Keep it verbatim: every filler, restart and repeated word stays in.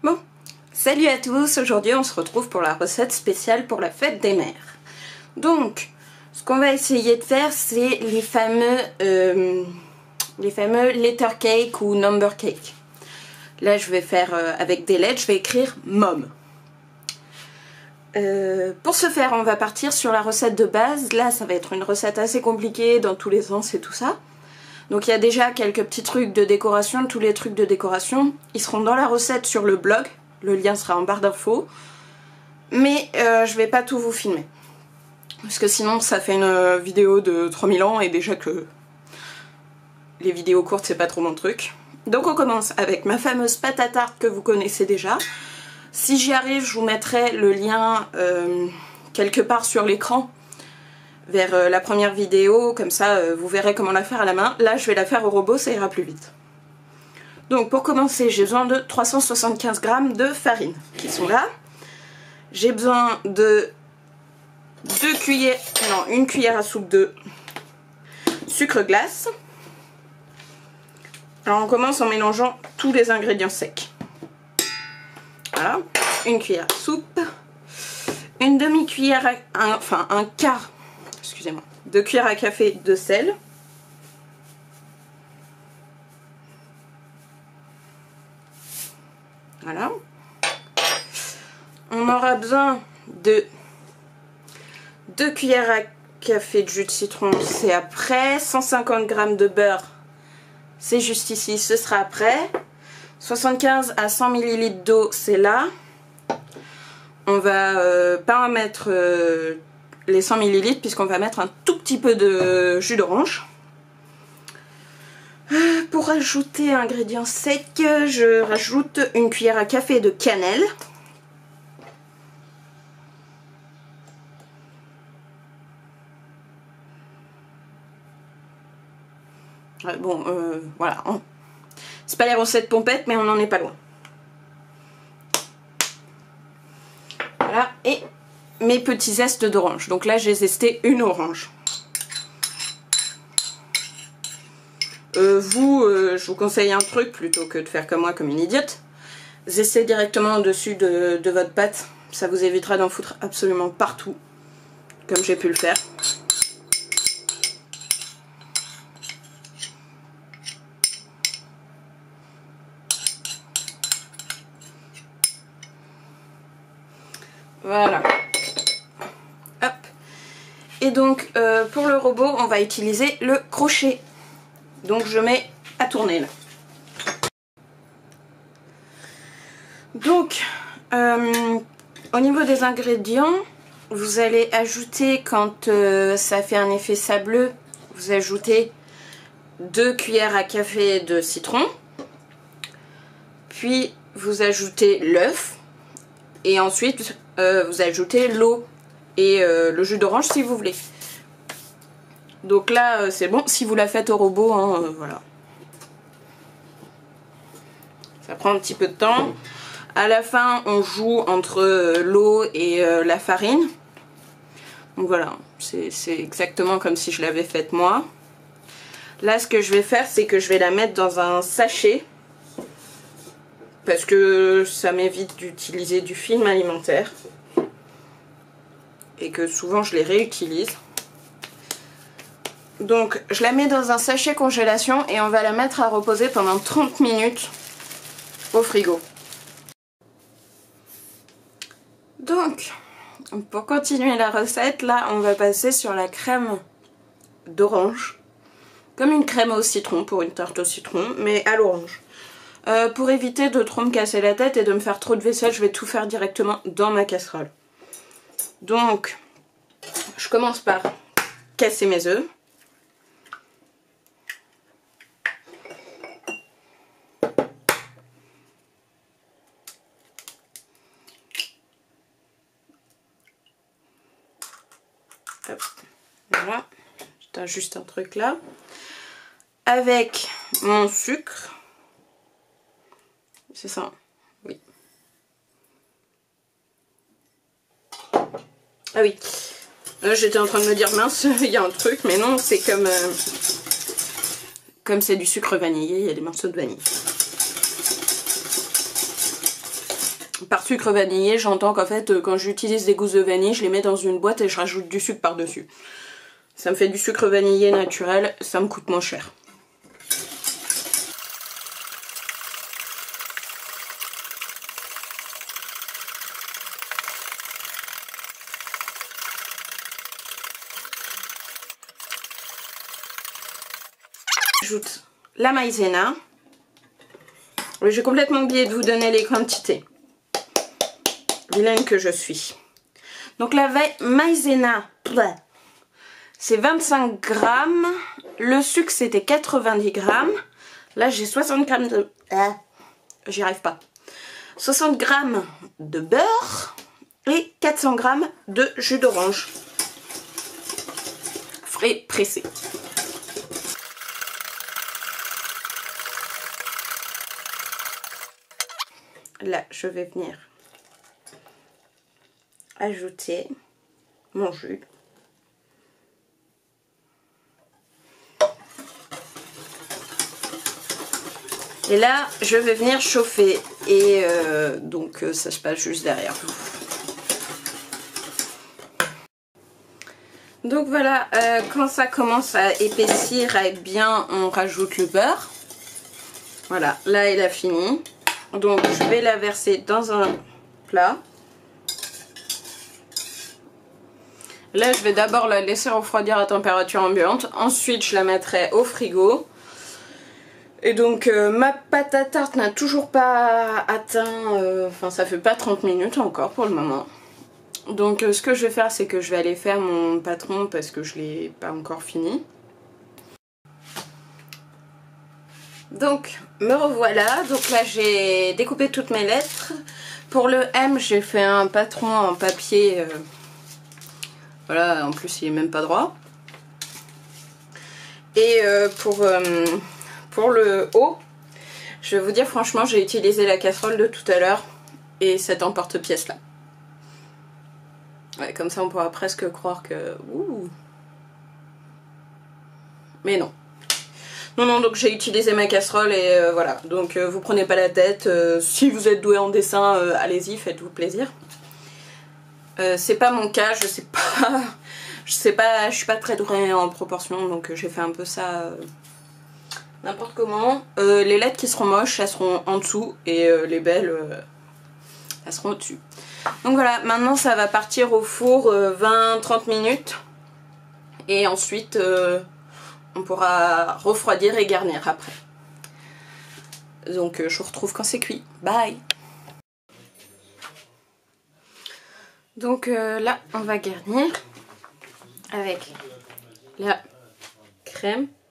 Bon, salut à tous, aujourd'hui on se retrouve pour la recette spéciale pour la fête des mères. Donc, ce qu'on va essayer de faire, c'est les fameux, euh, les fameux letter cake ou number cake. Là je vais faire euh, avec des lettres, je vais écrire mom. Euh, pour ce faire, on va partir sur la recette de base. Là ça va être une recette assez compliquée dans tous les sens et tout ça. Donc il y a déjà quelques petits trucs de décoration, tous les trucs de décoration, ils seront dans la recette sur le blog, le lien sera en barre d'infos, mais euh, je vais pas tout vous filmer, parce que sinon ça fait une vidéo de trois mille ans et déjà que les vidéos courtes c'est pas trop mon truc. Donc on commence avec ma fameuse pâte à tarte que vous connaissez déjà. Si j'y arrive, je vous mettrai le lien euh, quelque part sur l'écran, vers euh, la première vidéo, comme ça euh, vous verrez comment la faire à la main. Là je vais la faire au robot, ça ira plus vite. Donc pour commencer, j'ai besoin de trois cent soixante-quinze grammes de farine qui sont là. J'ai besoin de deux cuillères, non, une cuillère à soupe de sucre glace. Alors on commence en mélangeant tous les ingrédients secs. Voilà, une cuillère à soupe, une demi-cuillère, à, un, enfin un quart, excusez-moi, de cuillère à café de sel. Voilà. On aura besoin de deux cuillères à café de jus de citron, c'est après. cent cinquante grammes de beurre, c'est juste ici, ce sera après. soixante-quinze à cent millilitres d'eau, c'est là. On va euh, pas mettre euh, les cent millilitres puisqu'on va mettre un tout petit peu de jus d'orange. Pour ajouter un ingrédient sec, je rajoute une cuillère à café de cannelle. Bon, euh, voilà. C'est pas les recettes pompettes, mais on n'en est pas loin. Voilà, et mes petits zestes d'orange. Donc là, j'ai zesté une orange. Euh, vous, euh, je vous conseille un truc plutôt que de faire comme moi, comme une idiote. Zestez directement au-dessus de, de votre pâte. Ça vous évitera d'en foutre absolument partout, comme j'ai pu le faire. Voilà. Hop. Et donc, euh, pour le robot, on va utiliser le crochet. Donc je mets à tourner là. Donc, euh, au niveau des ingrédients, vous allez ajouter, quand euh, ça fait un effet sableux, vous ajoutez deux cuillères à café de citron. Puis vous ajoutez l'œuf. Et ensuite, euh, vous ajoutez l'eau et euh, le jus d'orange si vous voulez. Donc là, euh, c'est bon. Si vous la faites au robot, hein, euh, voilà. Ça prend un petit peu de temps. À la fin, on joue entre euh, l'eau et euh, la farine. Donc voilà, c'est exactement comme si je l'avais faite moi. Là, ce que je vais faire, c'est que je vais la mettre dans un sachet. Parce que ça m'évite d'utiliser du film alimentaire. Et que souvent, je les réutilise. Donc je la mets dans un sachet congélation et on va la mettre à reposer pendant trente minutes au frigo. Donc pour continuer la recette, là on va passer sur la crème d'orange. Comme une crème au citron pour une tarte au citron, mais à l'orange. Euh, pour éviter de trop me casser la tête et de me faire trop de vaisselle, je vais tout faire directement dans ma casserole. Donc je commence par casser mes œufs. Hop, voilà, j'ai juste un truc là. Avec mon sucre. C'est ça, oui. Ah oui, là j'étais en train de me dire mince, il y a un truc, mais non, c'est comme euh, comme c'est du sucre vanillé, il y a des morceaux de vanille. Par sucre vanillé, j'entends qu'en fait, quand j'utilise des gousses de vanille, je les mets dans une boîte et je rajoute du sucre par-dessus. Ça me fait du sucre vanillé naturel, ça me coûte moins cher. J'ajoute la maïzena. J'ai complètement oublié de vous donner les quantités. Vilaine que je suis. Donc la maïzena, c'est vingt-cinq grammes. Le sucre, c'était quatre-vingt-dix grammes. Là, j'ai soixante grammes de... Ah, j'y arrive pas. soixante grammes de beurre et quatre cents grammes de jus d'orange. Frais pressé. Là, je vais venir ajouter mon jus. Et là, je vais venir chauffer. Et euh, donc, euh, ça se passe juste derrière vous. Donc voilà, euh, quand ça commence à épaissir, à être bien, on rajoute le beurre. Voilà, là, il a fini. Donc je vais la verser dans un plat. Là je vais d'abord la laisser refroidir à température ambiante. Ensuite je la mettrai au frigo. Et donc euh, ma pâte à tarte n'a toujours pas atteint... Euh, enfin ça fait pas trente minutes encore pour le moment. Donc euh, ce que je vais faire c'est que je vais aller faire mon patron parce que je l'ai pas encore fini. Donc me revoilà, donc là j'ai découpé toutes mes lettres. Pour le M j'ai fait un patron en papier, euh, voilà, en plus il est même pas droit. Et euh, pour, euh, pour le O, je vais vous dire franchement j'ai utilisé la casserole de tout à l'heure et cet emporte-pièce là. Ouais, comme ça on pourra presque croire que... Ouh. Mais non. Non, non, donc j'ai utilisé ma casserole et euh, voilà. Donc euh, vous prenez pas la tête. Euh, si vous êtes doué en dessin, euh, allez-y, faites-vous plaisir. Euh, c'est pas mon cas, je sais pas. Je sais pas, je suis pas très douée en proportion, donc euh, j'ai fait un peu ça euh, n'importe comment. Euh, les lettres qui seront moches, elles seront en dessous et euh, les belles, euh, elles seront au-dessus. Donc voilà, maintenant ça va partir au four euh, vingt à trente minutes. Et ensuite... Euh, on pourra refroidir et garnir après. Donc euh, je vous retrouve quand c'est cuit. Bye. Donc euh, là on va garnir avec la crème.